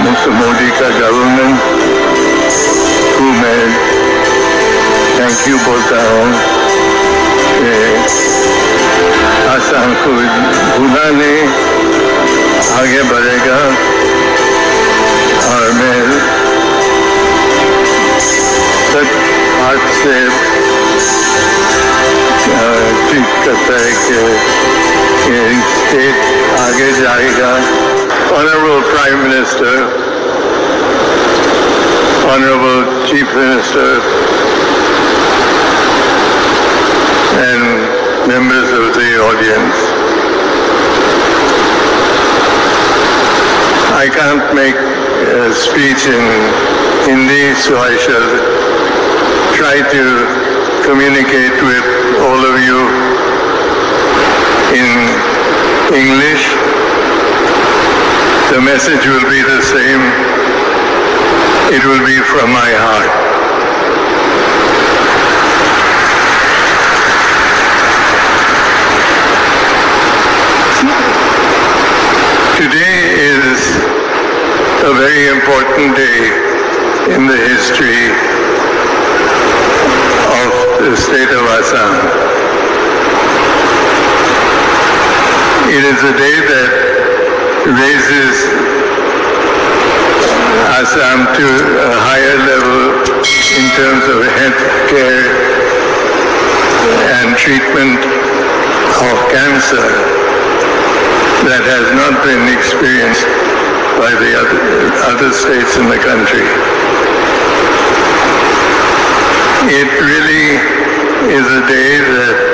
Mr. Modi का government को मैं थैंक यू बोलता हूँ कि आसाम को भूला नहीं, आगे बढ़ेगा। और मैं सच हाथ से ट्वीट करता है कि ये स्टेट आगे जाएगा। Honorable Prime Minister, Honorable Chief Minister, and members of the audience, I can't make a speech in Hindi, so I shall try to communicate with all of you in English. The message will be the same. It will be from my heart. Today is a very important day in the history of the state of Assam. It is a day that raises Assam to a higher level in terms of health care and treatment of cancer that has not been experienced by the other states in the country. It really is a day that